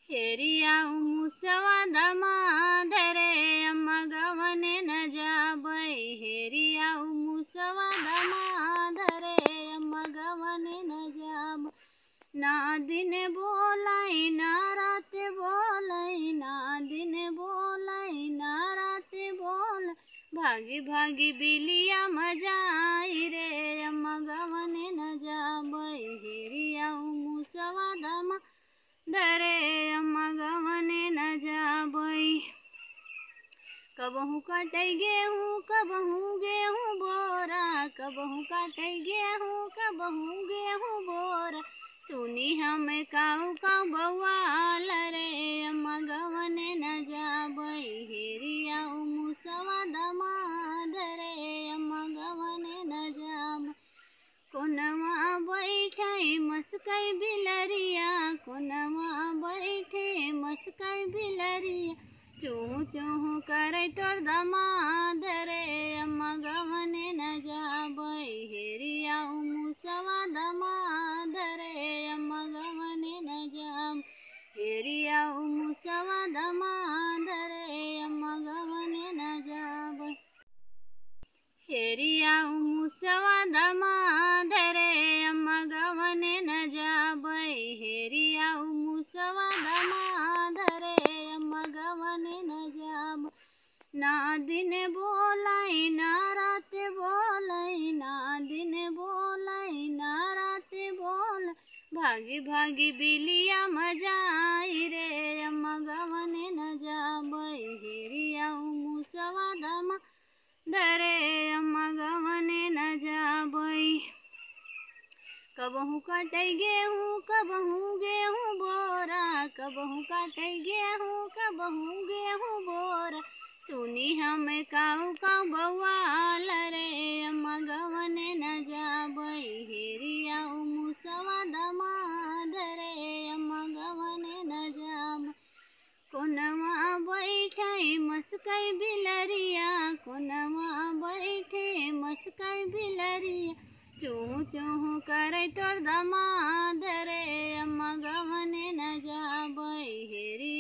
हेरिया मुसवा दमाधरे अम्मा गवने न जाबै। हेरिया मुसवा दमाधरे अम्मा गवने न जाब। ना दिन बोलाई ना रात बोलाई, ना दिन बोलाई ना रात बोल। भागी भागी बिलिया मजाई रे अम्मा गवने न जाबै। हेरिया मुसवा दमा धरे अम्मा गवने न जाबै। कबहू काटै गेहूँ कबहू गेहूँ बोरा, कबहू काटै गेहूँ कबहू गेहूँ बोरा। सुनी हमें काऊ काऊ बवाल रे अम्मा गवने न जाबै। हेरिया मुसवा दमाधरे अम्मा गवने न जाबै। कोनवा बैठै मस्कै बिलरिया, कोनवा बैठे मस्कै बिलरिया। चूँ चूँ करे तोर दमाधरे अम्मा गवने न जाबै। हेरिया मुसवा दमाधरे अम्मा गवने न जाब। हेरिया मुसवा दमाधरे अम्मा गवने न जाबै। हेरिया मुसवा दमाधरे अम्मा गवने न जाबै। हेरिया मुसवा दमाधरे अम्मा गवने न जाब। ना दिन बोलाई ना रात बोलाई, ना दिन बोलाई ना रात बोल। भागी भागी बिलिया मजाई रे अम्मा गवने न जाबै। हेरिया मुसवा दमाधरे अम्मा गवने न जाबै। कबहू काटै गेहूँ कबहू गेहूँ बोरा, कबहू काटै गेहूँ कबहू गेहूँ बोरा। सुनी हमें काऊ काऊ बवाल रे अम्मा गवने न जाबै। हेरिया मुसवा दमाधरे अम्मा गवने न जाबै। कोनवा बैठै मस्कै बिलरिया, कोनवा बैठे मस्कै बिलरिया। चूँ चूँ करे तोर दमाधरे अम्मा गवने न जाबै। हेरिया